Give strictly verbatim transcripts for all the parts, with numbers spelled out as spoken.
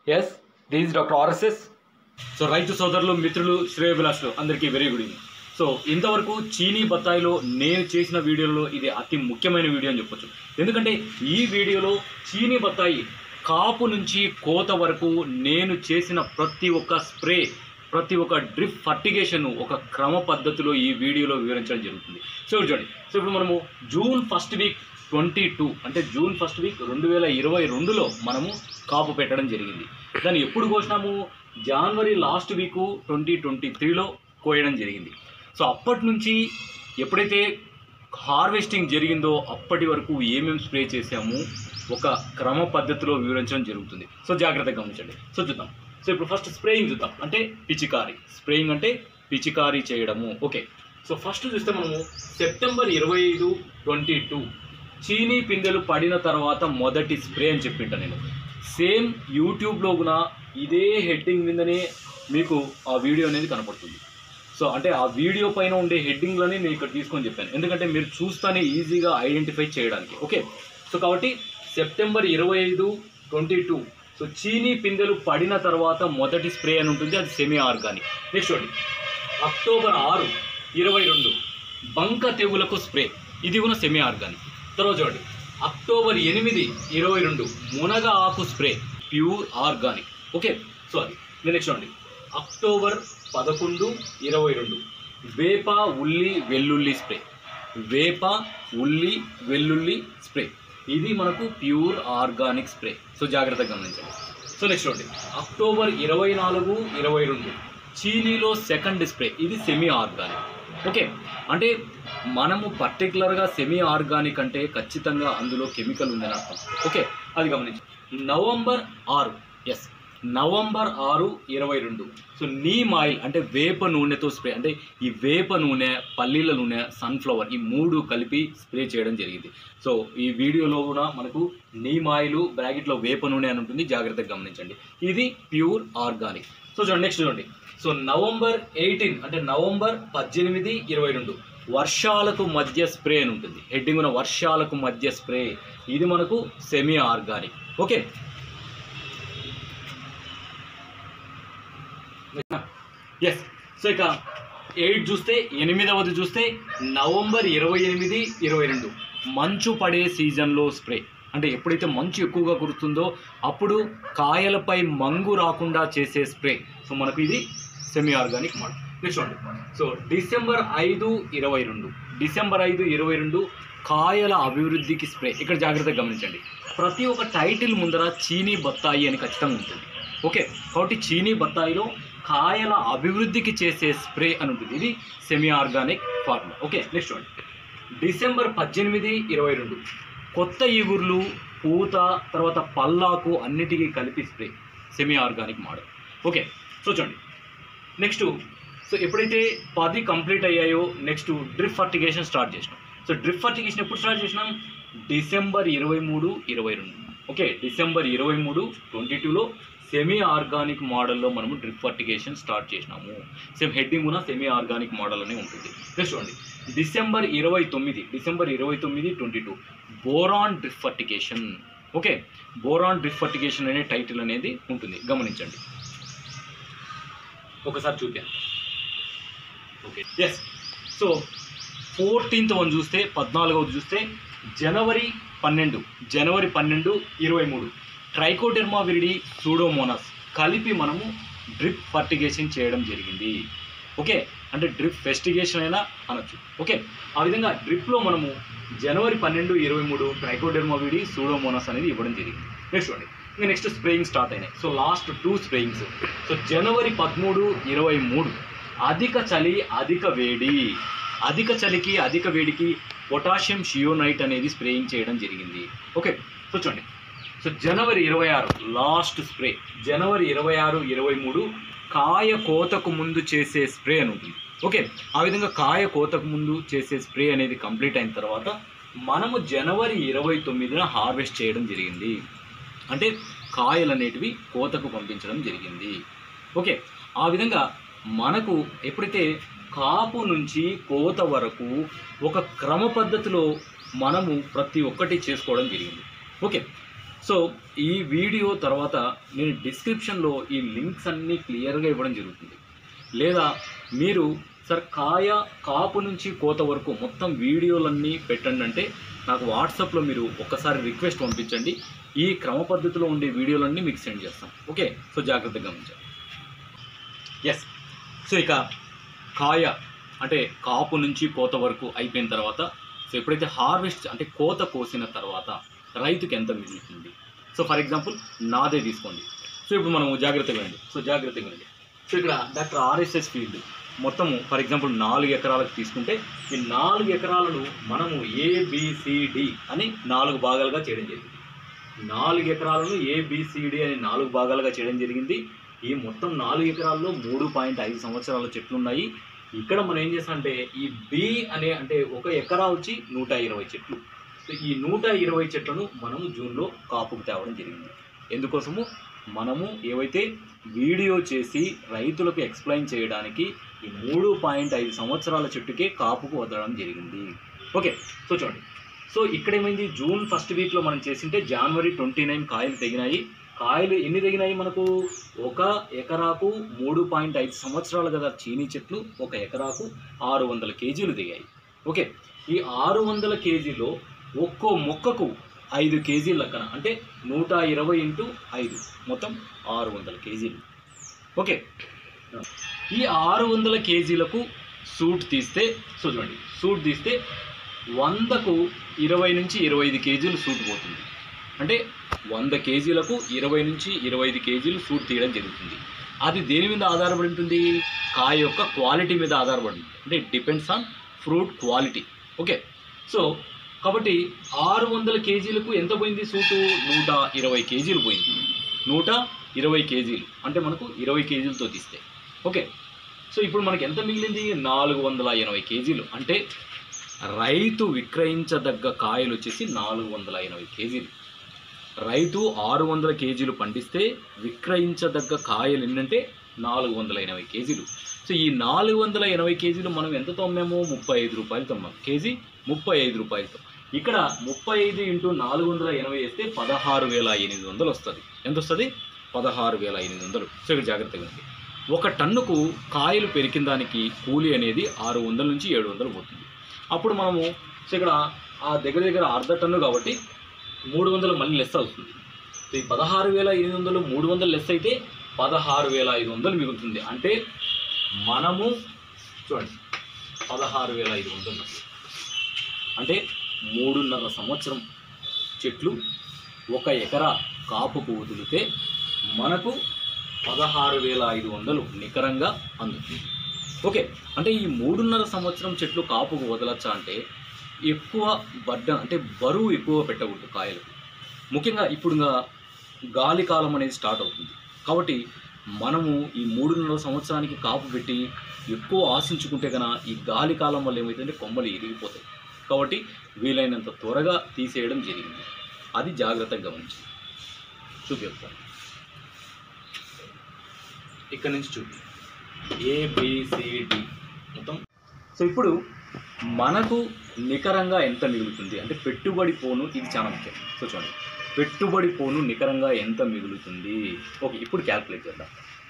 Yes, this is Doctor R S S. So రైతు సోదరులు మిత్రులు శ్రేయోభిలాషులు అందరికీ వెరీ గుడ్ ఈవినింగ్. సో ఇంతవరకు చీనీ బత్తాయిలో నేను చేసిన వీడియోలో ఇది అతి ముఖ్యమైన వీడియో అని చెప్పొచ్చు. ఎందుకంటే ఈ వీడియోలో చీనీ బత్తాయి కాపు నుంచి కోత వరకు నేను చేసిన ప్రతి ఒక్క స్ప్రే, ప్రతి ఒక్క డ్రిప్ ఫర్టిగేషన్ ఒక క్రమ పద్ధతిలో ఈ వీడియోలో వివరించడం జరుగుతుంది. సో చూడండి, సో ఇప్పుడు మనము June first week twenty two అంటే జూన్ ఫస్ట్ వీక్ రెండు వేల ఇరవై రెండులో మనము కాపు పెట్టడం జరిగింది. దాన్ని ఎప్పుడు కోసినాము? జనవరి లాస్ట్ వీకు ట్వంటీ ట్వంటీ త్రీలో కోయడం జరిగింది. సో అప్పటి నుంచి ఎప్పుడైతే హార్వెస్టింగ్ జరిగిందో అప్పటి వరకు ఏమేమి స్ప్రే చేసాము ఒక క్రమ పద్ధతిలో వివరించడం జరుగుతుంది. సో జాగ్రత్తగా గమనించండి. సో చూద్దాం. సో ఇప్పుడు ఫస్ట్ స్ప్రేయింగ్ చూద్దాం. అంటే పిచికారీ. స్ప్రేయింగ్ అంటే పిచికారీ చేయడము. ఓకే, సో ఫస్ట్ చూస్తే మనము సెప్టెంబర్ ఇరవై ఐదు ట్వంటీ టూ చీనీ పిందెలు పడిన తర్వాత మొదటి స్ప్రే అని చెప్పింటా నేను. సేమ్ యూట్యూబ్లో కూడా ఇదే హెడ్డింగ్ మీదనే మీకు ఆ వీడియో అనేది కనపడుతుంది. సో అంటే ఆ వీడియో పైన ఉండే హెడ్డింగ్లని నేను ఇక్కడ తీసుకొని చెప్పాను, ఎందుకంటే మీరు చూస్తేనే ఈజీగా ఐడెంటిఫై చేయడానికి. ఓకే, సో కాబట్టి సెప్టెంబర్ ఇరవై ఐదు ట్వంటీ టూ సో చీనీ పిందెలు పడిన తర్వాత మొదటి స్ప్రే అని ఉంటుంది, అది సెమీ ఆర్గానిక్. నెక్స్ట్ చూడండి, అక్టోబర్ ఆరు ఇరవై రెండు బంక తెగులకు స్ప్రే, ఇది కూడా సెమీ ఆర్గానిక్. తర్వాత చూడండి, అక్టోబర్ ఎనిమిది ఇరవై రెండు మునగ ఆకు spray, pure organic. Okay, so అది నెక్స్ట్ చూడండి, అక్టోబర్ పదకొండు ఇరవై రెండు వేప ఉల్లి వెల్లుల్లి స్ప్రే, వేప ఉల్లి వెల్లుల్లి స్ప్రే, ఇది మనకు ప్యూర్ ఆర్గానిక్ స్ప్రే. సో జాగ్రత్తగా గమనించండి. సో నెక్స్ట్ చూడండి, అక్టోబర్ ఇరవై నాలుగు ఇరవై రెండు చీనీలో సెకండ్ స్ప్రే, ఇది సెమీ ఆర్గానిక్. ఓకే, అంటే మనము పర్టికులర్గా సెమీ ఆర్గానిక్ అంటే ఖచ్చితంగా అందులో కెమికల్ ఉందని అర్థం. ఓకే, అది గమనించి నవంబర్ ఆరు ఎస్ నవంబర్ ఆరు ఇరవై రెండు సో నీమ్ ఆయిల్ అంటే వేప నూనెతో స్ప్రే, అంటే ఈ వేప నూనె, పల్లీల నూనె, సన్ఫ్లవర్ ఈ మూడు కలిపి స్ప్రే చేయడం జరిగింది. సో ఈ వీడియోలో కూడా మనకు నీమ్ ఆయిల్ బ్రాకెట్లో వేప నూనె అని ఉంటుంది, జాగ్రత్తగా గమనించండి. ఇది ప్యూర్ ఆర్గానిక్. సో చూడండి, నెక్స్ట్ చూడండి, సో నవంబర్ ఎయిటీన్ అంటే నవంబర్ పద్దెనిమిది ఇరవై రెండు వర్షాలకు మధ్య స్ప్రే అని ఉంటుంది, హెడ్డింగ్ ఉన్న వర్షాలకు మధ్య స్ప్రే, ఇది మనకు semi organic. Okay, yes. So ఇక ఎయిట్ చూస్తే, ఎనిమిదవది చూస్తే నవంబర్ ఇరవై ఎనిమిది ఇరవై రెండు మంచు పడే సీజన్లో స్ప్రే, అంటే ఎప్పుడైతే మంచు ఎక్కువగా కురుతుందో అప్పుడు కాయలపై మంగు రాకుండా చేసే స్ప్రే. సో మనకు ఇది సెమీ ఆర్గానిక్ మోడల్. నెక్స్ట్ చూడండి, సో డిసెంబర్ ఐదు ఇరవై రెండు డిసెంబర్ ఐదు ఇరవై రెండు కాయల అభివృద్ధికి స్ప్రే. ఇక్కడ జాగ్రత్తగా గమనించండి, ప్రతి ఒక్క టైటిల్ ముందర చీనీ బత్తాయి అని ఖచ్చితంగా ఉంటుంది. ఓకే, కాబట్టి చీనీ బత్తాయిలో కాయల అభివృద్ధికి చేసే స్ప్రే అని ఉంటుంది, ఇది semi organic formula. Okay, next చూడండి, డిసెంబర్ పద్దెనిమిది ఇరవై రెండు కొత్త ఈగుర్లు, పూత, తర్వాత పల్లాకు అన్నిటికీ కలిపి spray, semi organic model. Okay, so చూడండి, నెక్స్ట్ సో ఎప్పుడైతే పది కంప్లీట్ అయ్యాయో నెక్స్ట్ డ్రిప్ ఫర్టిగేషన్ స్టార్ట్ చేసినాం. సో డ్రిప్ ఫర్టిగేషన్ ఎప్పుడు స్టార్ట్ చేసినాం? డిసెంబర్ ఇరవై మూడు ఇరవై రెండు ఓకే, డిసెంబర్ ఇరవై మూడు ట్వంటీ టూలో సెమీ ఆర్గానిక్ మోడల్లో మనము డ్రిప్ ఫర్టిగేషన్ స్టార్ట్ చేసినాము. సేమ్ హెడ్డింగ్ కూడా సెమీ ఆర్గానిక్ మోడల్ అనే ఉంటుంది. నెక్స్ట్ చూడండి, డిసెంబర్ ఇరవై తొమ్మిది డిసెంబర్ ఇరవై తొమ్మిది twenty two boron drip fertigation. Okay, boron drip fertigation అనే టైటిల్ అనేది ఉంటుంది, గమనించండి. ఒకసారి చూద్దాం. Okay, yes. So fourteenth one చూస్తే, పద్నాలుగవది చూస్తే జనవరి పన్నెండు జనవరి పన్నెండు ఇరవై మూడు ట్రైకోడెర్మా విరిడి, సూడోమోనాస్ కలిపి మనము డ్రిప్ ఫర్టిగేషన్ చేయడం జరిగింది. ఓకే, అంటే డ్రిప్ ఫెస్టిగేషన్ అయినా అనొచ్చు. ఓకే, ఆ విధంగా డ్రిప్లో మనము జనవరి పన్నెండు ఇరవై మూడు ట్రైకోడెర్మా విరిడి, సూడోమోనాస్ అనేది ఇవ్వడం జరిగింది. నెక్స్ట్ చూడండి, ఇంకా నెక్స్ట్ స్ప్రేయింగ్ స్టార్ట్ అయినాయి. So last two sprayings. So జనవరి పదమూడు ఇరవై మూడు అధిక చలి అధిక వేడి, అధిక చలికి అధిక వేడికి పొటాషియం షియోనైట్ అనేది స్ప్రేయింగ్ చేయడం జరిగింది. ఓకే, సో చూడండి, సో జనవరి ఇరవై ఆరు లాస్ట్ స్ప్రే, జనవరి ఇరవై ఆరు ఇరవై మూడు కాయ కోతకు ముందు చేసే స్ప్రే అని ఉంటుంది. ఓకే, ఆ విధంగా కాయ కోతకు ముందు చేసే స్ప్రే అనేది కంప్లీట్ అయిన తర్వాత మనము జనవరి ఇరవై తొమ్మిదిన హార్వెస్ట్ చేయడం జరిగింది, అంటే కాయలు అనేటివి కోతకు పంపించడం జరిగింది. ఓకే, ఆ విధంగా మనకు ఎప్పుడైతే కాపు నుంచి కోత వరకు ఒక క్రమ పద్ధతిలో మనము ప్రతి ఒక్కటి చేసుకోవడం జరిగింది. ఓకే, సో ఈ వీడియో తర్వాత నేను డిస్క్రిప్షన్లో ఈ లింక్స్ అన్నీ క్లియర్గా ఇవ్వడం జరుగుతుంది. లేదా మీరు సార్ కాయ కాపు నుంచి కోత వరకు మొత్తం వీడియోలన్నీ పెట్టండి అంటే నాకు వాట్సాప్లో మీరు ఒక్కసారి రిక్వెస్ట్ పంపించండి. ఈ క్రమ పద్ధతిలో ఉండే వీడియోలన్నీ మీకు సెండ్ చేస్తాం. ఓకే, సో జాగ్రత్తగా గమనించండి. ఎస్, సో ఇక కాయ అంటే కాపు నుంచి కోత వరకు అయిపోయిన తర్వాత, సో ఎప్పుడైతే హార్వెస్ట్ అంటే కోత కోసిన తర్వాత రైతుకి ఎంత మిగులుతుంది. సో ఫర్ ఎగ్జాంపుల్ నాదే తీసుకోండి. సో ఇప్పుడు మనం జాగ్రత్తగా వినండి. సో జాగ్రత్తగా వినండి. సో ఇక్కడ డాక్టర్ ఆర్ఎస్ఎస్ ఫీల్డ్ మొత్తము ఫర్ ఎగ్జాంపుల్ నాలుగు ఎకరాలకు తీసుకుంటే ఈ నాలుగు ఎకరాలను మనము ఏబిసిడి అని నాలుగు భాగాలుగా చేయడం జరిగింది. నాలుగు ఎకరాలను ఏబిసిడి అని నాలుగు భాగాలుగా చేయడం జరిగింది. ఈ మొత్తం నాలుగు ఎకరాల్లో మూడు పాయింట్ ఐదు సంవత్సరాల చెట్లు ఉన్నాయి. ఇక్కడ మనం ఏం చేస్తామంటే ఈ బి అనే అంటే ఒక ఎకరా వచ్చి నూట ఇరవై చెట్లు. సో ఈ నూట ఇరవై చెట్లను మనము జూన్లో కాపుకు తేవడం జరిగింది. ఎందుకోసము మనము ఏవైతే వీడియో చేసి రైతులకు ఎక్స్ప్లెయిన్ చేయడానికి ఈ మూడు పాయింట్ ఐదు సంవత్సరాల చెట్టుకే కాపుకు వదలడం జరిగింది. ఓకే, సో చూడండి. సో ఇక్కడ ఏమైంది, జూన్ ఫస్ట్ వీక్లో మనం చేసింటే జనవరి ట్వంటీ నైన్ కాయలు తెగినాయి. కాయలు ఎన్ని తెగినాయి మనకు, ఒక ఎకరాకు మూడు పాయింట్ ఐదు సంవత్సరాలు కదా చీనీ చెట్లు, ఒక ఎకరాకు ఆరు వందల కేజీలు దిగాయి. ఓకే, ఈ ఆరు వందల కేజీలో ఒక్కో మొక్కకు ఐదు కేజీల లెక్కన అంటే నూట ఇరవై ఇంటూ ఐదు మొత్తం ఆరు వందల కేజీలు. ఓకే, ఈ ఆరు వందల కేజీలకు సూట్ తీస్తే, సో చూడండి సూట్ తీస్తే వందకు ఇరవై నుంచి ఇరవై ఐదు కేజీలు సూట్ పోతుంది. అంటే వంద కేజీలకు ఇరవై నుంచి ఇరవై ఐదు కేజీలు సూట్ తీయడం జరుగుతుంది. అది దేని మీద ఆధారపడి ఉంటుంది, కాయ యొక్క క్వాలిటీ మీద ఆధారపడి ఉంటుంది. అంటే it depends on fruit quality. Okay, so కాబట్టి ఆరు వందల కేజీలకు ఎంత పోయింది సూటు, నూట ఇరవై కేజీలు పోయింది. నూట ఇరవై కేజీలు అంటే మనకు ఇరవై కేజీలతో తీస్తే. ఓకే, సో ఇప్పుడు మనకి ఎంత మిగిలింది, నాలుగు వందల ఎనభై కేజీలు. అంటే రైతు విక్రయించదగ్గ కాయలు వచ్చేసి నాలుగు వందల ఎనభై కేజీలు. రైతు ఆరు వందల కేజీలు పండిస్తే విక్రయించదగ్గ కాయలు ఏంటంటే నాలుగు వందల ఎనభై కేజీలు. సో ఈ నాలుగు వందల ఎనభై కేజీలు మనం ఎంత తమ్మాము, ముప్పై ఐదు రూపాయలు తమ్మాము. కేజీ ముప్పై ఐదు రూపాయలతో. ఇక్కడ ముప్పై ఐదు ఇంటూ నాలుగు వందల ఎనభై వేస్తే పదహారు వేల ఎనిమిది వందలు వస్తుంది. ఎంత వస్తుంది, పదహారు వేల ఎనిమిది వందలు. సో ఇక్కడ జాగ్రత్తగా ఉంది. ఒక టన్నుకు కాయలు పెరికిన దానికి కూలీ అనేది ఆరు వందల నుంచి ఏడు వందలు పోతుంది. అప్పుడు మనము సో ఇక్కడ ఆ దగ్గర దగ్గర అర్ధ టన్ను కాబట్టి మూడు వందలు మళ్ళీ లెస్ అవుతుంది. సో ఈ పదహారు వేల ఎనిమిది వందలు మూడు వందలు లెస్ అయితే పదహారు వేల ఐదు వందలు మిగులుతుంది. అంటే మనము చూడండి పదహారు వేల ఐదు వందలు అంటే మూడున్నర సంవత్సరం చెట్లు ఒక ఎకరా కాపుకు వదిలితే మనకు పదహారు వేల ఐదు వందలు నికరంగా అందుతుంది. ఓకే, అంటే ఈ మూడున్నర సంవత్సరం చెట్లు కాపుకు వదలచ్చా అంటే ఎక్కువ బర్డన్ అంటే బరువు ఎక్కువ పెట్టకూడదు కాయలకు. ముఖ్యంగా ఇప్పుడు గాలి కాలం అనేది స్టార్ట్ అవుతుంది కాబట్టి మనము ఈ మూడున్నర సంవత్సరానికి కాపు పెట్టి ఎక్కువ ఆశించుకుంటే కన్నా ఈ గాలి కాలం వల్ల ఏమవుతుందంటే కొమ్మలు ఇరిగిపోతాయి. కాబట్టి వీలైనంత త్వరగా తీసేయడం జరిగింది. అది జాగ్రత్తగా గమనించి చూపిస్తాను. ఇక్కడ నుంచి చూపి ఏబిసిడి మొత్తం. సో ఇప్పుడు మనకు నికరంగా ఎంత మిగులుతుంది అంటే పెట్టుబడి పోను, ఇది చాలా ముఖ్యం. సో చూడండి పెట్టుబడి పోను నికరంగా ఎంత మిగులుతుంది. ఓకే, ఇప్పుడు క్యాల్కులేట్ చేద్దాం.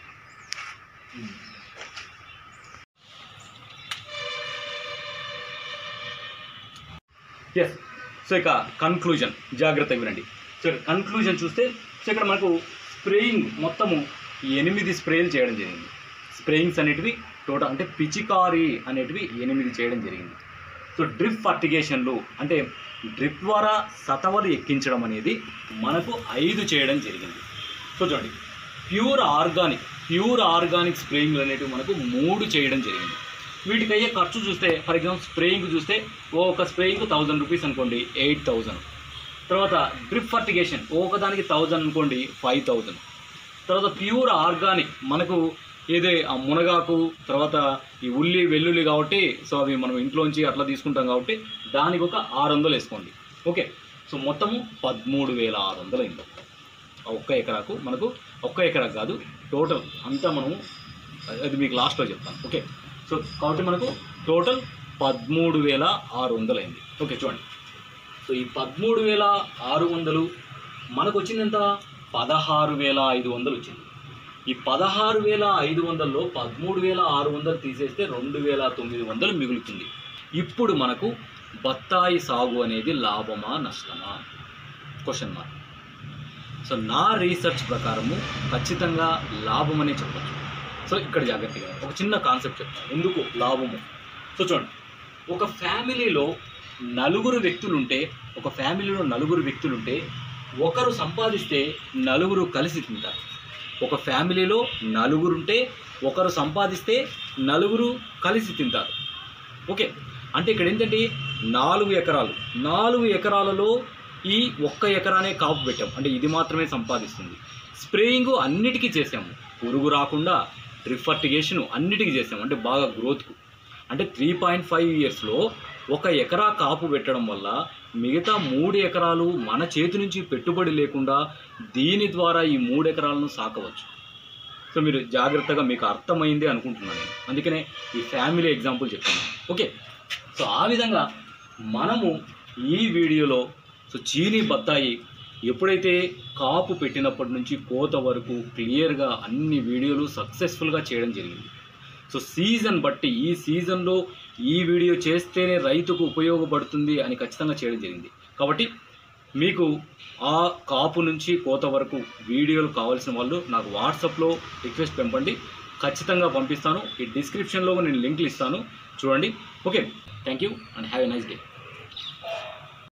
ఎస్, సో ఇక కన్క్లూజన్ జాగ్రత్తగా వినండి. సో ఇక్కడ కన్క్లూజన్ చూస్తే సో ఇక్కడ మనకు స్ప్రేయింగ్ మొత్తము ఎనిమిది స్ప్రేలు చేయడం జరిగింది. స్ప్రేయింగ్స్ అనేటివి టోటల్ అంటే పిచికారీ అనేటివి ఎనిమిది చేయడం జరిగింది. సో డ్రిప్ ఫర్టిగేషన్లు అంటే డ్రిప్ ద్వారా సతవలు ఎక్కించడం అనేది మనకు ఐదు చేయడం జరిగింది. సో చూడండి ప్యూర్ ఆర్గానిక్ ప్యూర్ ఆర్గానిక్ స్ప్రేయింగ్లు అనేటివి మనకు మూడు చేయడం జరిగింది. వీటికి అయ్యే ఖర్చు చూస్తే ఫర్ ఎగ్జాంపుల్ స్ప్రేయింగ్ చూస్తే ఒక స్ప్రేయింగ్ థౌజండ్ రూపీస్ అనుకోండి, ఎయిట్ థౌజండ్. తర్వాత డ్రిప్ ఫర్టిగేషన్ ఒకదానికి థౌజండ్ అనుకోండి, ఫైవ్ థౌజండ్. తర్వాత ప్యూర్ ఆర్గానిక్ మనకు ఏదే ఆ మునగాకు తర్వాత ఈ ఉల్లి వెల్లుల్లి కాబట్టి సో అవి మనం ఇంట్లోంచి అట్లా తీసుకుంటాం కాబట్టి దానికి ఒక ఆరు వందలు వేసుకోండి. ఓకే, సో మొత్తము పదమూడు వేల ఆరు వందలు అయింది ఒక్క ఎకరాకు. మనకు ఒక్క ఎకరా కాదు టోటల్ అంతా మనము అది మీకు లాస్ట్లో చెప్తాను. ఓకే, సో కాబట్టి మనకు టోటల్ పదమూడు వేల ఆరు వందలు అయింది. ఓకే చూడండి, సో ఈ పదమూడు వేల ఆరు వందలు మనకు వచ్చింది ఎంత? పదహారు వేల ఐదు వందలు వచ్చింది. ఈ పదహారు వేల ఐదు వందల్లో పదమూడు వేల ఆరు వందలు తీసేస్తే రెండు వేల తొమ్మిది వందలు మిగులుతుంది. ఇప్పుడు మనకు బత్తాయి సాగు అనేది లాభమా నష్టమా? Question mark. సో నా రీసెర్చ్ ప్రకారము ఖచ్చితంగా లాభమనే చెప్పచ్చు. సో ఇక్కడ జాగ్రత్తగా ఒక చిన్న కాన్సెప్ట్ చెప్తాను ఎందుకు లాభము. సో చూడండి, ఒక ఫ్యామిలీలో నలుగురు వ్యక్తులుంటే ఒక ఫ్యామిలీలో నలుగురు వ్యక్తులుంటే ఒకరు సంపాదిస్తే నలుగురు కలిసి తింటారు. ఒక ఫ్యామిలీలో నలుగురుంటే ఒకరు సంపాదిస్తే నలుగురు కలిసి తింటారు. ఓకే, అంటే ఇక్కడ ఏంటంటే నాలుగు ఎకరాలు నాలుగు ఎకరాలలో ఈ ఒక్క ఎకరానే కాపు పెట్టాం, అంటే ఇది మాత్రమే సంపాదిస్తుంది. స్ప్రేయింగ్ అన్నిటికీ చేసాము, పురుగు రాకుండా డ్రిప్ ఫర్టిగేషన్ అన్నిటికీ చేసాము, అంటే బాగా గ్రోత్కు. అంటే త్రీ పాయింట్ ఫైవ్ ఇయర్స్లో ఒక ఎకరా కాపు పెట్టడం వల్ల మిగతా మూడు ఎకరాలు మన చేతి నుంచి పెట్టుబడి లేకుండా దీని ద్వారా ఈ మూడు ఎకరాలను సాకవచ్చు. సో మీరు జాగ్రత్తగా మీకు అర్థమైంది అనుకుంటున్నాను నేను, అందుకనే ఈ ఫ్యామిలీ ఎగ్జాంపుల్ చెప్తాను. ఓకే, సో ఆ విధంగా మనము ఈ వీడియోలో సో చీనీ బత్తాయి ఎప్పుడైతే కాపు పెట్టినప్పటి నుంచి కోత వరకు క్లియర్గా అన్ని వీడియోలు సక్సెస్ఫుల్గా చేయడం జరిగింది. సో సీజన్ బట్టి ఈ సీజన్లో ఈ వీడియో చేస్తేనే రైతుకు ఉపయోగపడుతుంది అని ఖచ్చితంగా చేయడం జరిగింది. కాబట్టి మీకు ఆ కాపు నుంచి కోత వరకు వీడియోలు కావాల్సిన వాళ్ళు నాకు వాట్సాప్లో రిక్వెస్ట్ పంపండి, ఖచ్చితంగా పంపిస్తాను. ఈ డిస్క్రిప్షన్లో నేను లింక్లు ఇస్తాను, చూడండి. Okay, thank you and have a nice day.